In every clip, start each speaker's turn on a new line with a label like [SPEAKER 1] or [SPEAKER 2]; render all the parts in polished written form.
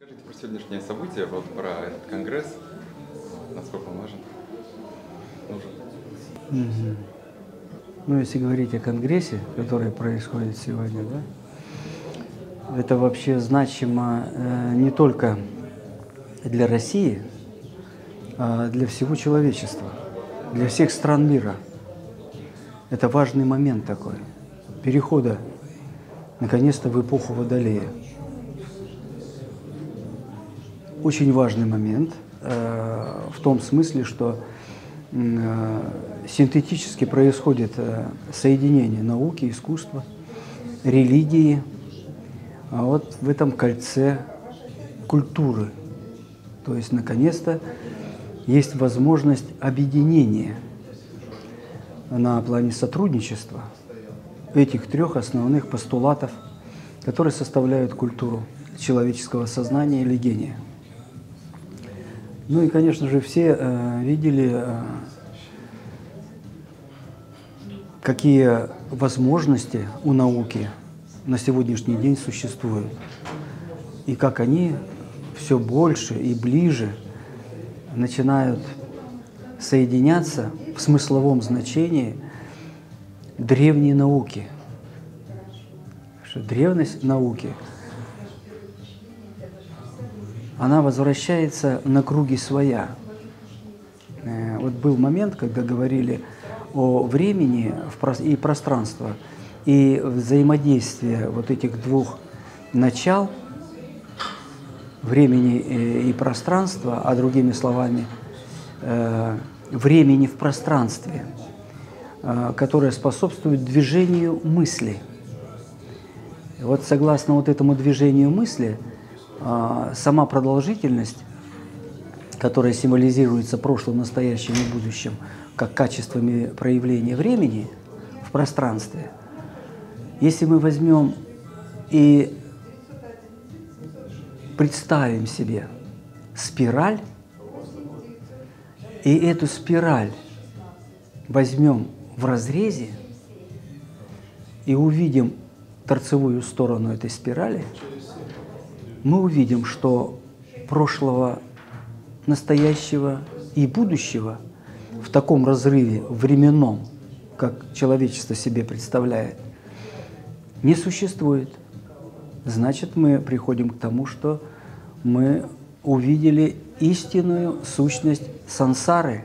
[SPEAKER 1] Расскажите про сегодняшнее событие, вот про этот конгресс, насколько он важен, нужен.
[SPEAKER 2] Мгм. Ну, если говорить о конгрессе, который происходит сегодня, да, это вообще значимо не только для России, а для всего человечества, для всех стран мира. Это важный момент такой, перехода, наконец-то, в эпоху Водолея. Очень важный момент в том смысле, что синтетически происходит соединение науки, искусства, религии, а вот в этом кольце культуры. То есть, наконец-то, есть возможность объединения на плане сотрудничества этих трех основных постулатов, которые составляют культуру человеческого сознания или гения. Ну и, конечно же, все видели, какие возможности у науки на сегодняшний день существуют, и как они все больше и ближе начинают соединяться в смысловом значении древней науки. Что древность науки, она возвращается на круги своя. Вот был момент, когда говорили о времени и пространстве, и взаимодействии вот этих двух начал, времени и пространства, а другими словами, времени в пространстве, которое способствует движению мысли. Вот согласно вот этому движению мысли, сама продолжительность, которая символизируется прошлым, настоящим и будущим, как качествами проявления времени в пространстве, если мы возьмем и представим себе спираль, и эту спираль возьмем в разрезе и увидим торцевую сторону этой спирали, мы увидим, что прошлого, настоящего и будущего в таком разрыве временном, как человечество себе представляет, не существует. Значит, мы приходим к тому, что мы увидели истинную сущность сансары,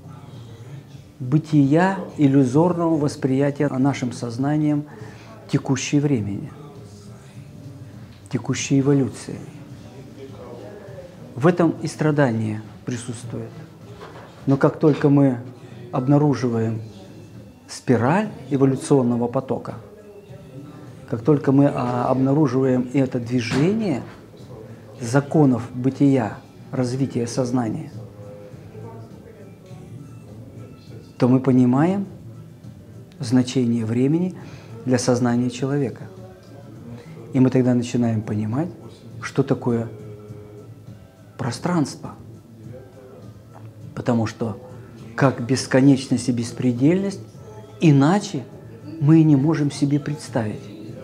[SPEAKER 2] бытия иллюзорного восприятия нашим сознанием текущей времени, текущей эволюции. В этом и страдание присутствует. Но как только мы обнаруживаем спираль эволюционного потока, как только мы обнаруживаем это движение законов бытия, развития сознания, то мы понимаем значение времени для сознания человека. И мы тогда начинаем понимать, что такое пространство. Потому что как бесконечность и беспредельность, иначе мы не можем себе представить.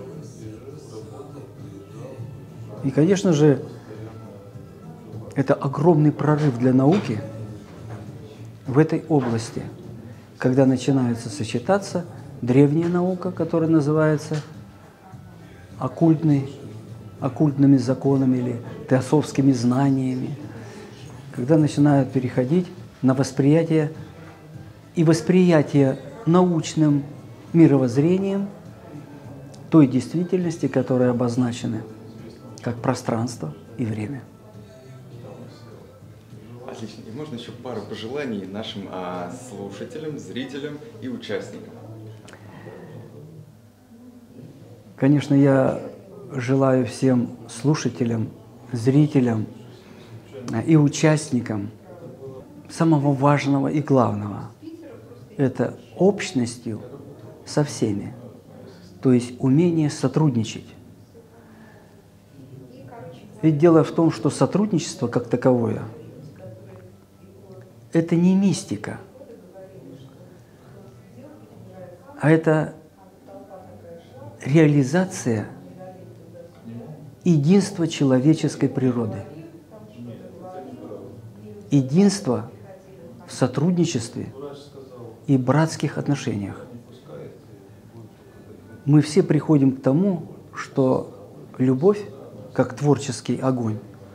[SPEAKER 2] И, конечно же, это огромный прорыв для науки в этой области, когда начинается сочетаться древняя наука, которая называется оккультными законами или теософскими знаниями, когда начинают переходить на восприятие и восприятие научным мировоззрением той действительности, которая обозначена как пространство и время.
[SPEAKER 1] Отлично. И можно еще пару пожеланий нашим слушателям, зрителям и участникам?
[SPEAKER 2] Конечно, я желаю всем слушателям, зрителям и участникам самого важного и главного – это общностью со всеми, то есть умение сотрудничать. Ведь дело в том, что сотрудничество как таковое – это не мистика, а это реализация единство человеческой природы. Единство в сотрудничестве и братских отношениях. Мы все приходим к тому, что любовь, как творческий огонь,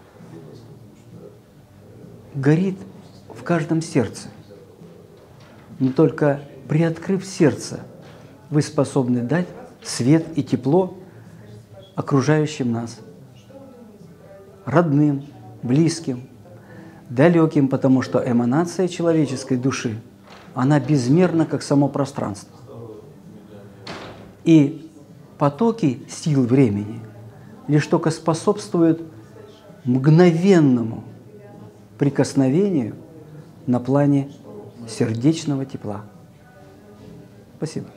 [SPEAKER 2] горит в каждом сердце. Но только приоткрыв сердце, вы способны дать свет и тепло окружающим нас, родным, близким, далеким, потому что эманация человеческой души, она безмерна, как само пространство. И потоки сил времени лишь только способствуют мгновенному прикосновению на плане сердечного тепла. Спасибо.